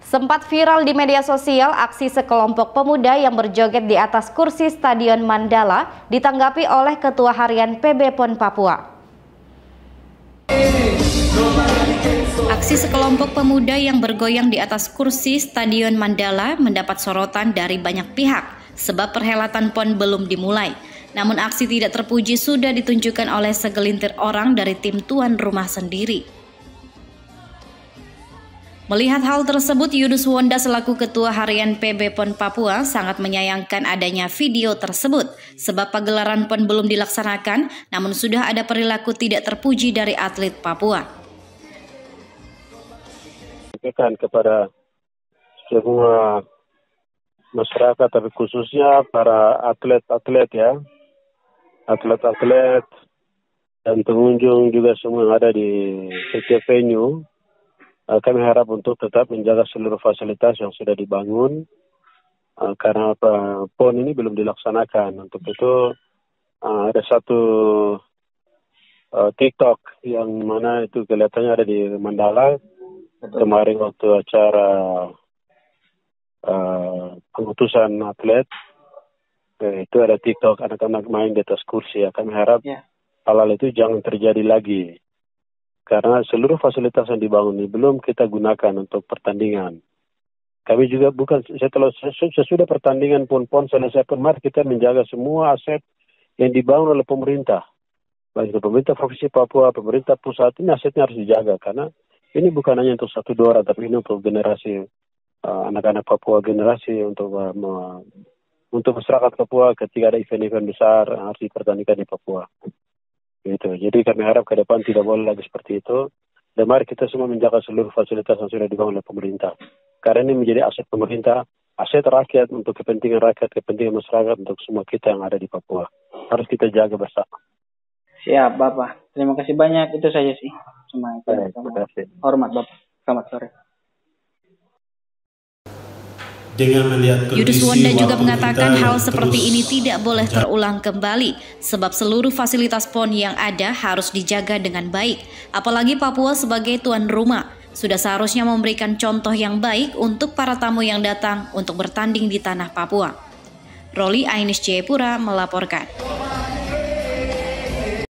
Sempat viral di media sosial aksi sekelompok pemuda yang berjoget di atas kursi Stadion Mandala ditanggapi oleh Ketua Harian PB PON Papua. Aksi sekelompok pemuda yang bergoyang di atas kursi Stadion Mandala mendapat sorotan dari banyak pihak sebab perhelatan PON belum dimulai. Namun aksi tidak terpuji sudah ditunjukkan oleh segelintir orang dari tim tuan rumah sendiri. Melihat hal tersebut, Yudus Wonda selaku Ketua Harian PB PON Papua sangat menyayangkan adanya video tersebut sebab pagelaran PON belum dilaksanakan, namun sudah ada perilaku tidak terpuji dari atlet Papua. Kepada semua masyarakat, tapi khususnya para atlet-atlet ya, atlet-atlet dan pengunjung juga semua yang ada di setiap venue. Kami harap untuk tetap menjaga seluruh fasilitas yang sudah dibangun karena PON ini belum dilaksanakan. Untuk itu ada satu TikTok yang mana itu kelihatannya ada di Mandala. Kemarin waktu acara pengutusan atlet, itu ada TikTok anak-anak main di atas kursi. Kami harap hal-hal itu jangan terjadi lagi. Karena seluruh fasilitas yang dibangun ini belum kita gunakan untuk pertandingan. Kami juga sesudah pertandingan PON selesai pun, mari kita menjaga semua aset yang dibangun oleh pemerintah. Baik itu pemerintah Provinsi Papua, pemerintah pusat, ini asetnya harus dijaga. Karena ini bukan hanya untuk 1-2 orang, tapi ini untuk generasi anak-anak Papua, generasi untuk masyarakat Papua ketika ada event-event besar harus dipertandingkan di Papua. Gitu. Jadi kami harap ke depan tidak boleh lagi seperti itu. Dan mari kita semua menjaga seluruh fasilitas yang sudah dibangun oleh pemerintah. Karena ini menjadi aset pemerintah, aset rakyat untuk kepentingan rakyat, kepentingan masyarakat untuk semua kita yang ada di Papua. Harus kita jaga bersama. Siap, Bapak. Terima kasih banyak. Itu saja sih. Terima kasih. Hormat, Bapak. Selamat sore. Yudus Wonda juga mengatakan hal seperti ini tidak boleh terulang kembali sebab seluruh fasilitas PON yang ada harus dijaga dengan baik. Apalagi Papua sebagai tuan rumah sudah seharusnya memberikan contoh yang baik untuk para tamu yang datang untuk bertanding di tanah Papua. Roli Ainis Jayapura melaporkan.